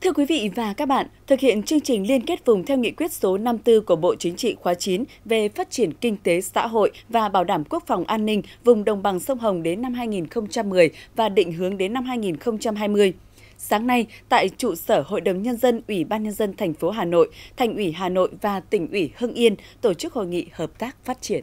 Thưa quý vị và các bạn, thực hiện chương trình liên kết vùng theo nghị quyết số 54 của Bộ Chính trị khóa 9 về phát triển kinh tế xã hội và bảo đảm quốc phòng an ninh vùng đồng bằng sông Hồng đến năm 2010 và định hướng đến năm 2020. Sáng nay, tại trụ sở Hội đồng Nhân dân, Ủy ban Nhân dân thành phố Hà Nội, Thành ủy Hà Nội và Tỉnh ủy Hưng Yên tổ chức hội nghị hợp tác phát triển.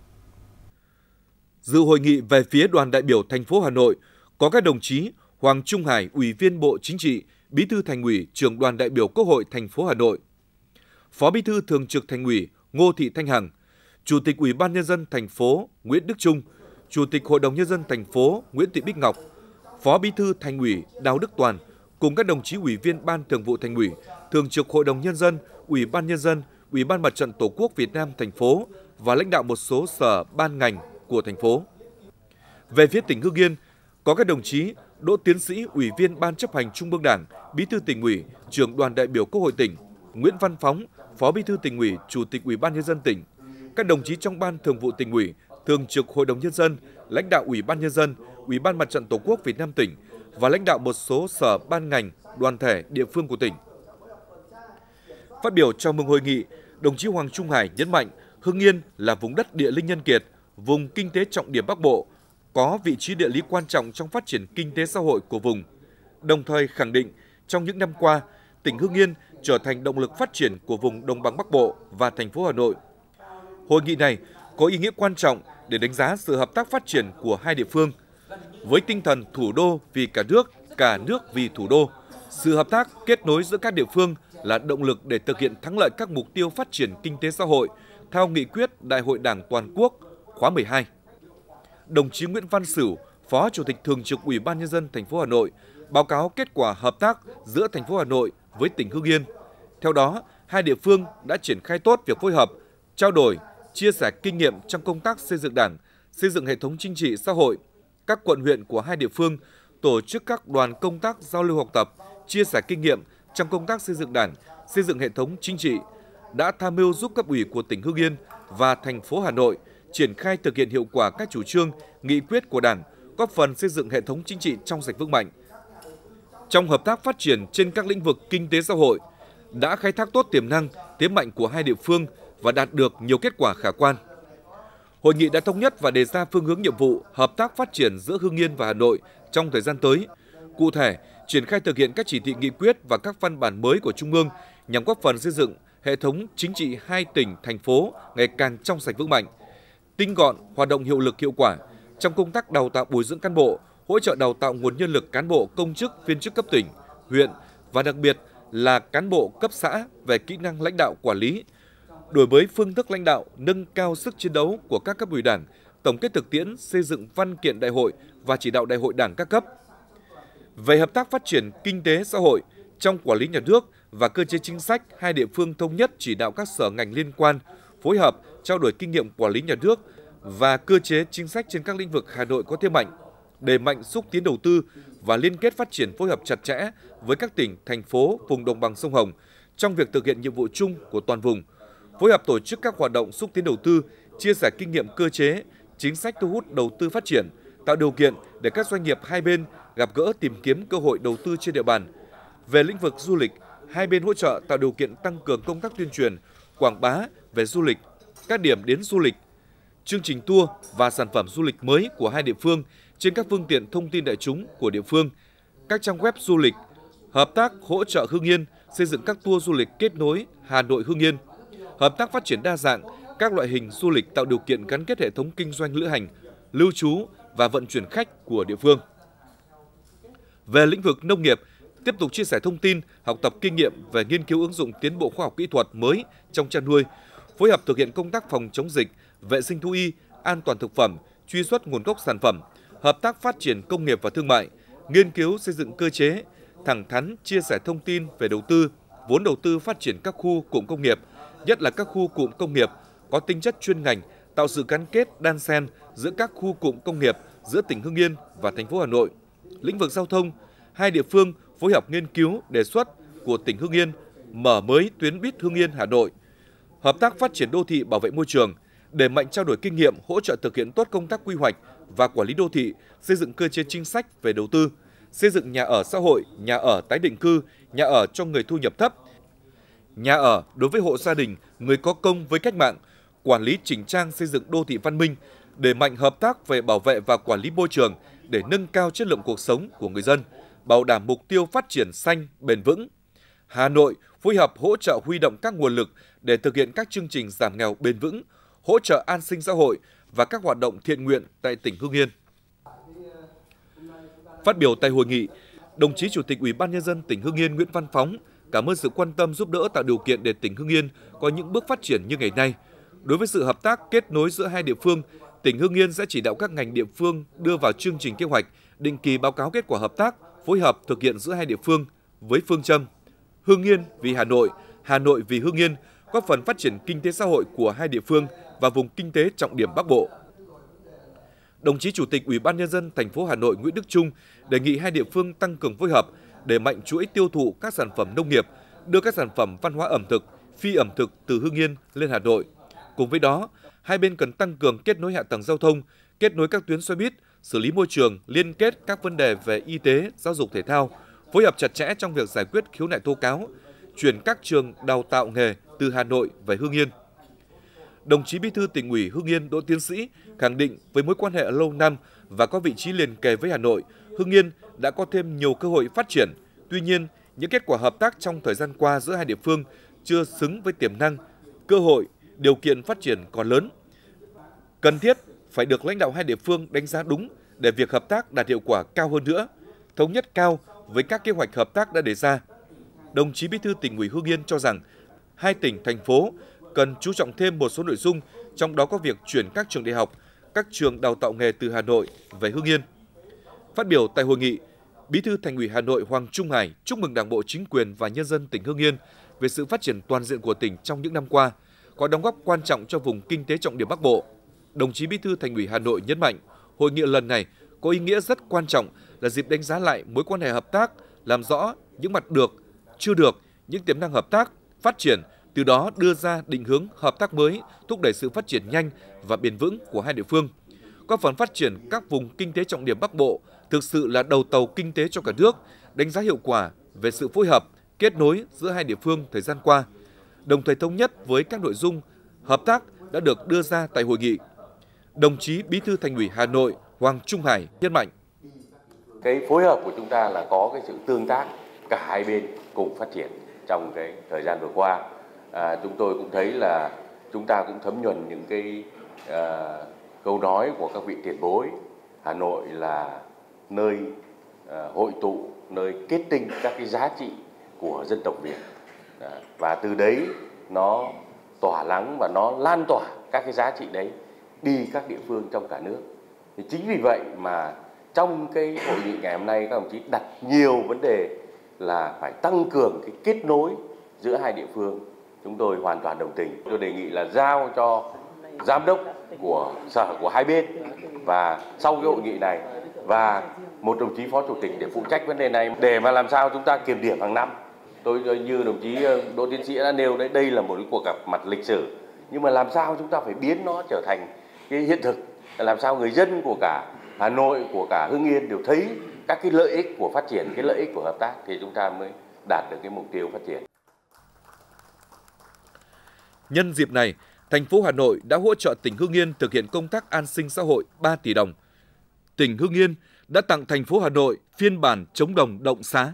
Dự hội nghị về phía đoàn đại biểu thành phố Hà Nội có các đồng chí Hoàng Trung Hải, Ủy viên Bộ Chính trị, Bí thư Thành ủy, Trưởng đoàn đại biểu Quốc hội thành phố Hà Nội, Phó Bí thư Thường trực Thành ủy Ngô Thị Thanh Hằng, Chủ tịch Ủy ban Nhân dân thành phố Nguyễn Đức Chung, Chủ tịch Hội đồng Nhân dân thành phố Nguyễn Thị Bích Ngọc, Phó Bí thư Thành ủy Đào Đức Toàn cùng các đồng chí Ủy viên Ban Thường vụ Thành ủy, Thường trực Hội đồng Nhân dân, Ủy ban Nhân dân, Ủy ban Mặt trận Tổ quốc Việt Nam thành phố và lãnh đạo một số sở ban ngành của thành phố. Về phía tỉnh Hưng Yên, có các đồng chí Đỗ Tiến Sĩ, Ủy viên Ban Chấp hành Trung ương Đảng, Bí thư Tỉnh ủy, Trưởng đoàn đại biểu Quốc hội tỉnh, Nguyễn Văn Phóng, Phó Bí thư Tỉnh ủy, Chủ tịch Ủy ban Nhân dân tỉnh, các đồng chí trong Ban Thường vụ Tỉnh ủy, Thường trực Hội đồng Nhân dân, lãnh đạo Ủy ban Nhân dân, Ủy ban Mặt trận Tổ quốc Việt Nam tỉnh và lãnh đạo một số sở ban ngành, đoàn thể, địa phương của tỉnh. Phát biểu chào mừng hội nghị, đồng chí Hoàng Trung Hải nhấn mạnh Hưng Yên là vùng đất địa linh nhân kiệt, vùng kinh tế trọng điểm Bắc Bộ, có vị trí địa lý quan trọng trong phát triển kinh tế xã hội của vùng. Đồng thời khẳng định, trong những năm qua, tỉnh Hưng Yên trở thành động lực phát triển của vùng Đồng bằng Bắc Bộ và thành phố Hà Nội. Hội nghị này có ý nghĩa quan trọng để đánh giá sự hợp tác phát triển của hai địa phương. Với tinh thần thủ đô vì cả nước vì thủ đô, sự hợp tác kết nối giữa các địa phương là động lực để thực hiện thắng lợi các mục tiêu phát triển kinh tế xã hội theo nghị quyết Đại hội Đảng toàn quốc khóa 12. Đồng chí Nguyễn Văn Sửu, Phó Chủ tịch Thường trực Ủy ban Nhân dân thành phố Hà Nội báo cáo kết quả hợp tác giữa thành phố Hà Nội với tỉnh Hưng Yên. Theo đó, hai địa phương đã triển khai tốt việc phối hợp, trao đổi, chia sẻ kinh nghiệm trong công tác xây dựng Đảng, xây dựng hệ thống chính trị xã hội. Các quận huyện của hai địa phương tổ chức các đoàn công tác giao lưu học tập, chia sẻ kinh nghiệm trong công tác xây dựng Đảng, xây dựng hệ thống chính trị, đã tham mưu giúp cấp ủy của tỉnh Hưng Yên và thành phố Hà Nội triển khai thực hiện hiệu quả các chủ trương, nghị quyết của Đảng, góp phần xây dựng hệ thống chính trị trong sạch vững mạnh. Trong hợp tác phát triển trên các lĩnh vực kinh tế xã hội, đã khai thác tốt tiềm năng, thế mạnh của hai địa phương và đạt được nhiều kết quả khả quan. Hội nghị đã thống nhất và đề ra phương hướng nhiệm vụ hợp tác phát triển giữa Hưng Yên và Hà Nội trong thời gian tới. Cụ thể, triển khai thực hiện các chỉ thị nghị quyết và các văn bản mới của Trung ương nhằm góp phần xây dựng hệ thống chính trị hai tỉnh, thành phố ngày càng trong sạch vững mạnh, tinh gọn, hoạt động hiệu lực hiệu quả trong công tác đào tạo bồi dưỡng cán bộ, hỗ trợ đào tạo nguồn nhân lực cán bộ công chức, viên chức cấp tỉnh, huyện và đặc biệt là cán bộ cấp xã về kỹ năng lãnh đạo quản lý, đổi mới phương thức lãnh đạo, nâng cao sức chiến đấu của các cấp ủy Đảng, tổng kết thực tiễn xây dựng văn kiện đại hội và chỉ đạo đại hội Đảng các cấp. Về hợp tác phát triển kinh tế xã hội trong quản lý nhà nước và cơ chế chính sách, hai địa phương thống nhất chỉ đạo các sở ngành liên quan phối hợp trao đổi kinh nghiệm quản lý nhà nước và cơ chế chính sách trên các lĩnh vực Hà Nội có thế mạnh, đẩy mạnh xúc tiến đầu tư và liên kết phát triển phối hợp chặt chẽ với các tỉnh, thành phố vùng đồng bằng sông Hồng trong việc thực hiện nhiệm vụ chung của toàn vùng, phối hợp tổ chức các hoạt động xúc tiến đầu tư, chia sẻ kinh nghiệm cơ chế, chính sách thu hút đầu tư phát triển, tạo điều kiện để các doanh nghiệp hai bên gặp gỡ tìm kiếm cơ hội đầu tư trên địa bàn. Về lĩnh vực du lịch, hai bên hỗ trợ tạo điều kiện tăng cường công tác tuyên truyền, quảng bá về du lịch, các điểm đến du lịch, chương trình tour và sản phẩm du lịch mới của hai địa phương trên các phương tiện thông tin đại chúng của địa phương, các trang web du lịch, hợp tác hỗ trợ Hưng Yên xây dựng các tour du lịch kết nối Hà Nội Hưng Yên, hợp tác phát triển đa dạng các loại hình du lịch tạo điều kiện gắn kết hệ thống kinh doanh lữ hành, lưu trú và vận chuyển khách của địa phương. Về lĩnh vực nông nghiệp, tiếp tục chia sẻ thông tin, học tập kinh nghiệm về nghiên cứu ứng dụng tiến bộ khoa học kỹ thuật mới trong chăn nuôi, phối hợp thực hiện công tác phòng chống dịch, vệ sinh thú y, an toàn thực phẩm, truy xuất nguồn gốc sản phẩm, hợp tác phát triển công nghiệp và thương mại, nghiên cứu xây dựng cơ chế, thẳng thắn chia sẻ thông tin về đầu tư, vốn đầu tư phát triển các khu cụm công nghiệp, nhất là các khu cụm công nghiệp có tính chất chuyên ngành, tạo sự gắn kết đan xen giữa các khu cụm công nghiệp giữa tỉnh Hưng Yên và thành phố Hà Nội. Lĩnh vực giao thông, hai địa phương phối hợp nghiên cứu đề xuất của tỉnh Hưng Yên mở mới tuyến buýt Hưng Yên Hà Nội, hợp tác phát triển đô thị bảo vệ môi trường, đẩy mạnh trao đổi kinh nghiệm, hỗ trợ thực hiện tốt công tác quy hoạch và quản lý đô thị, xây dựng cơ chế chính sách về đầu tư, xây dựng nhà ở xã hội, nhà ở tái định cư nhà ở cho người thu nhập thấp, nhà ở đối với hộ gia đình, người có công với cách mạng, quản lý chỉnh trang xây dựng đô thị văn minh, đẩy mạnh hợp tác về bảo vệ và quản lý môi trường để nâng cao chất lượng cuộc sống của người dân, bảo đảm mục tiêu phát triển xanh, bền vững. Hà Nội phối hợp hỗ trợ huy động các nguồn lực để thực hiện các chương trình giảm nghèo bền vững, hỗ trợ an sinh xã hội và các hoạt động thiện nguyện tại tỉnh Hưng Yên. Phát biểu tại hội nghị, đồng chí Chủ tịch Ủy ban Nhân dân tỉnh Hưng Yên Nguyễn Văn Phóng cảm ơn sự quan tâm giúp đỡ tạo điều kiện để tỉnh Hưng Yên có những bước phát triển như ngày nay. Đối với sự hợp tác kết nối giữa hai địa phương, tỉnh Hưng Yên sẽ chỉ đạo các ngành địa phương đưa vào chương trình kế hoạch, định kỳ báo cáo kết quả hợp tác, phối hợp thực hiện giữa hai địa phương với phương châm Hưng Yên vì Hà Nội vì Hưng Yên, góp phần phát triển kinh tế xã hội của hai địa phương và vùng kinh tế trọng điểm Bắc Bộ. Đồng chí Chủ tịch Ủy ban Nhân dân thành phố Hà Nội Nguyễn Đức Chung đề nghị hai địa phương tăng cường phối hợp, đẩy mạnh chuỗi tiêu thụ các sản phẩm nông nghiệp, đưa các sản phẩm văn hóa ẩm thực, phi ẩm thực từ Hưng Yên lên Hà Nội. Cùng với đó, hai bên cần tăng cường kết nối hạ tầng giao thông, kết nối các tuyến xe buýt, xử lý môi trường, liên kết các vấn đề về y tế, giáo dục thể thao, phối hợp chặt chẽ trong việc giải quyết khiếu nại tố cáo, chuyển các trường đào tạo nghề từ Hà Nội về Hưng Yên. Đồng chí Bí thư Tỉnh ủy Hưng Yên Đỗ Tiến Sĩ khẳng định với mối quan hệ lâu năm và có vị trí liền kề với Hà Nội, Hưng Yên đã có thêm nhiều cơ hội phát triển. Tuy nhiên, những kết quả hợp tác trong thời gian qua giữa hai địa phương chưa xứng với tiềm năng, cơ hội, điều kiện phát triển còn lớn. Cần thiết phải được lãnh đạo hai địa phương đánh giá đúng để việc hợp tác đạt hiệu quả cao hơn nữa, thống nhất cao với các kế hoạch hợp tác đã đề ra. Đồng chí Bí thư Tỉnh ủy Hưng Yên cho rằng hai tỉnh, thành phố cần chú trọng thêm một số nội dung, trong đó có việc chuyển các trường đại học, các trường đào tạo nghề từ Hà Nội về Hưng Yên. Phát biểu tại hội nghị, Bí thư Thành ủy Hà Nội Hoàng Trung Hải chúc mừng Đảng bộ, chính quyền và nhân dân tỉnh Hưng Yên về sự phát triển toàn diện của tỉnh trong những năm qua, có đóng góp quan trọng cho vùng kinh tế trọng điểm Bắc Bộ. Đồng chí Bí thư Thành ủy Hà Nội nhấn mạnh, hội nghị lần này có ý nghĩa rất quan trọng là dịp đánh giá lại mối quan hệ hợp tác, làm rõ những mặt được, chưa được, những tiềm năng hợp tác, phát triển, từ đó đưa ra định hướng hợp tác mới, thúc đẩy sự phát triển nhanh và bền vững của hai địa phương. Góp phần phát triển các vùng kinh tế trọng điểm Bắc Bộ thực sự là đầu tàu kinh tế cho cả nước, đánh giá hiệu quả về sự phối hợp, kết nối giữa hai địa phương thời gian qua, đồng thời thống nhất với các nội dung hợp tác đã được đưa ra tại hội nghị. Đồng chí Bí thư Thành ủy Hà Nội Hoàng Trung Hải nhấn mạnh: cái phối hợp của chúng ta là có cái sự tương tác cả hai bên cùng phát triển trong cái thời gian vừa qua. Chúng tôi cũng thấy là chúng ta cũng thấm nhuần những cái câu nói của các vị tiền bối. Hà Nội là nơi hội tụ, nơi kết tinh các cái giá trị của dân tộc Việt, và từ đấy nó tỏa nắng và nó lan tỏa các cái giá trị đấy đi các địa phương trong cả nước. Thì chính vì vậy mà trong cái hội nghị ngày hôm nay các đồng chí đặt nhiều vấn đề là phải tăng cường cái kết nối giữa hai địa phương. Chúng tôi hoàn toàn đồng tình. Tôi đề nghị là giao cho giám đốc của sở của hai bên và sau cái hội nghị này và một đồng chí phó chủ tịch để phụ trách vấn đề này để mà làm sao chúng ta kiểm điểm hàng năm. Tôi như đồng chí Đỗ Tiến Sĩ đã nêu đấy, đây là một cái cuộc gặp mặt lịch sử, nhưng mà làm sao chúng ta phải biến nó trở thành cái hiện thực, làm sao người dân của cả Hà Nội, của cả Hưng Yên đều thấy các cái lợi ích của phát triển, cái lợi ích của hợp tác thì chúng ta mới đạt được cái mục tiêu phát triển. Nhân dịp này, thành phố Hà Nội đã hỗ trợ tỉnh Hưng Yên thực hiện công tác an sinh xã hội 3 tỷ đồng. Tỉnh Hưng Yên đã tặng thành phố Hà Nội phiên bản chống đồng động xá.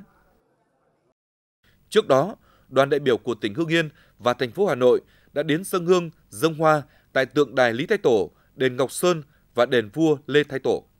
Trước đó, đoàn đại biểu của tỉnh Hưng Yên và thành phố Hà Nội đã đến dâng hương, dâng hoa tại tượng đài Lý Thái Tổ, đền Ngọc Sơn và đền vua Lê Thái Tổ.